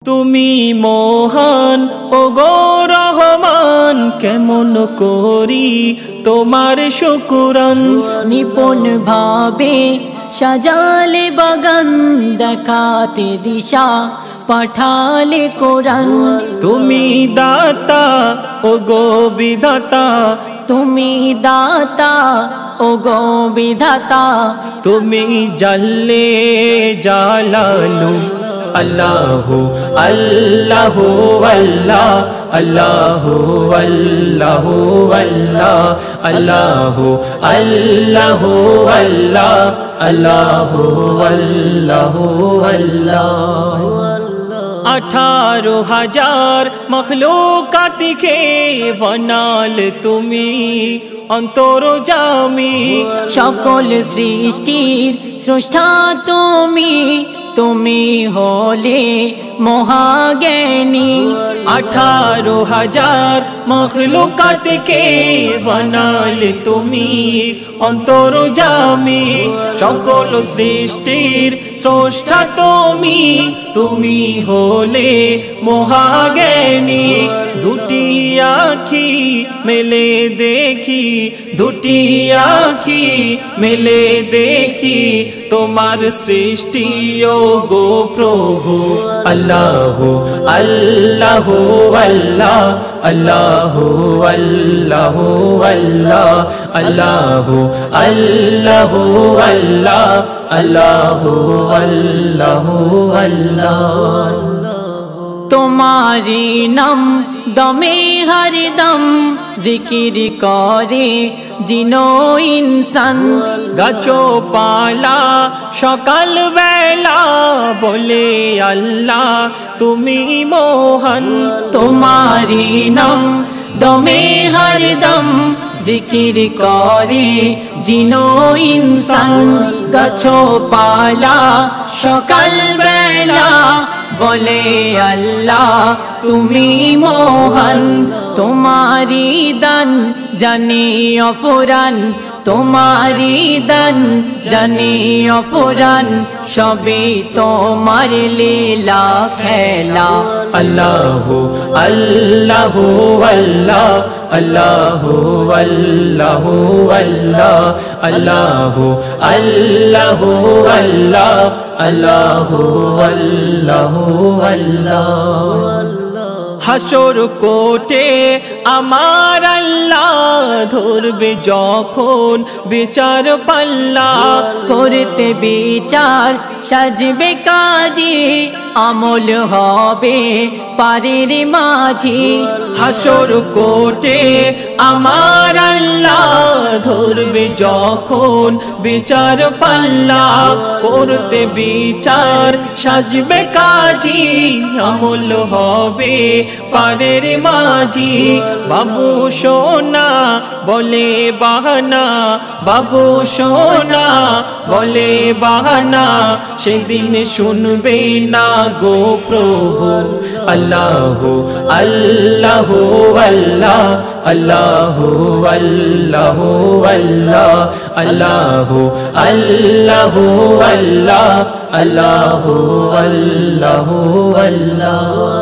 তুমি মহান ওগো রহমান, কেমন করি তোমার শুকরান। নিপুণ ভাবে সাজালে বাগান, দেখাতে দিশা পাঠালে কোরআন। তুমি দাতা ওগো বিধাতা, তুমি দাতা ওগো বিধাতা। তুমি জাল্লে জালালু। আল্লাহু আল্লাহু আল্লাহ, আল্লাহু আল্লাহু আল্লাহ, আল্লাহু আল্লাহু আল্লাহ, আল্লাহু আল্লাহু আল্লাহ। 18,000 মখলুকাতকে বানাল তুমি অন্তর্যামী। সকল সৃষ্টির স্রষ্টা তুমি, তুমি হলে মহাজ্ঞানী। 18,000 মখলুকাতকে বানাল তুমি অন্তর্যামী। সকল সৃষ্টির স্রষ্টা তুমি, তুমি হলে মহাজ্ঞানী। দুটি আখি মেলে দেখি, দুটি আখি মেলে দেখি তোমার সৃষ্টি ওগো প্রভু। আল্লাহু আল্লাহু আল্লাহ, আল্লাহু আল্লাহু আল্লাহ, আল্লাহু আল্লাহু আল্লাহ, আল্লাহু আল্লাহু আল্লাহ। তোমারি নাম দমে হরদম জিকির করে জিনো ইনসান। গাছো পালা সকাল বেলা বলে আল্লাহ তুমি মহান। তোমারি নাম দমে হরদম জিকির করে জিনো ইনসান। গাছো পালা সকাল বেলা বলে আল্লাহ তুমি মহান। তোমারি দান জানি অপুরান, তোমারি দান জানি অপুরান। সবই তোমার লীলা খেলা। আল্লাহু আল্লাহু আল্লাহ, আল্লাহু আল্লাহু আল্লাহ, আল্লাহু আল্লাহু আল্লাহ, আল্লাহু আল্লাহু আল্লাহ। হাসর কোটে আমার আল্লাহ ধরবে যখন বিচার পাল্লা। করতে বিচার সাজবে কাজী, আমল হবে পারের মাঝি। হাসর কোটে আমার আল্লাহ ধরবে যখন বিচার পাল্লা। করতে বিচার সাজবে কাজী, আমল হবে পারের মাঝি। বাবু সোনা বলে বাহানা, বাবু সোনা বলে বাহানা, সেদিন শুনবে না গো প্রভু। আল্লাহু আল্লাহু আল্লাহ, আল্লাহু আল্লাহু আল্লাহ, আল্লাহু আল্লাহু আল্লাহ, আল্লাহু আল্লাহু আল্লাহ।